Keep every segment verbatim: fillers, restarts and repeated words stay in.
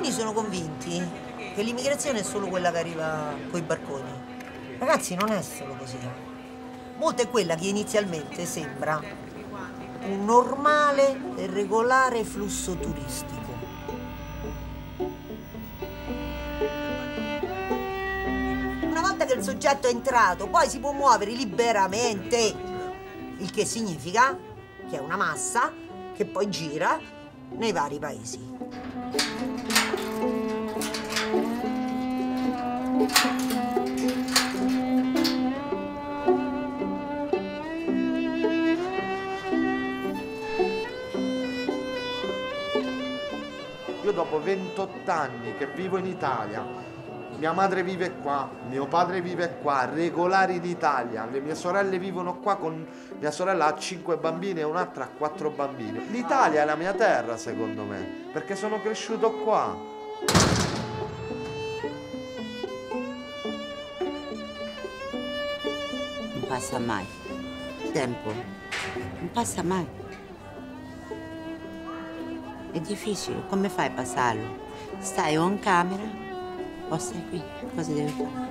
Alcuni sono convinti che l'immigrazione è solo quella che arriva coi barconi. Ragazzi, non è solo così. Molta è quella che inizialmente sembra un normale e regolare flusso turistico. Una volta che il soggetto è entrato, poi si può muovere liberamente, il che significa che è una massa che poi gira nei vari paesi. Io dopo ventotto anni che vivo in Italia, mia madre vive qua, mio padre vive qua, regolari in Italia, le mie sorelle vivono qua, con mia sorella ha cinque bambini e un'altra ha quattro bambini. L'Italia è la mia terra, secondo me, perché sono cresciuto qua. Non passa mai. Il tempo non passa mai. È difficile, come fai a passarlo? Stai o in camera o stai qui, cosa devi fare?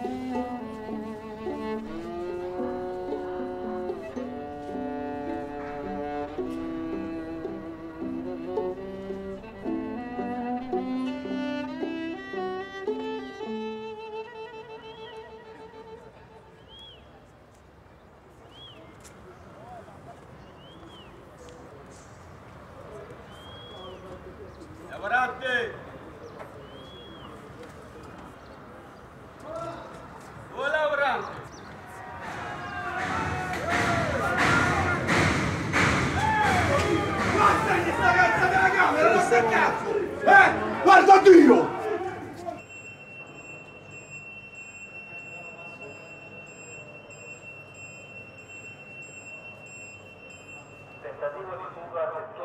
Lavorate! Voi lavorante! Basta questa ragazza della camera, non sta cazzo! Eh! Guarda Dio! Tentativo di fuga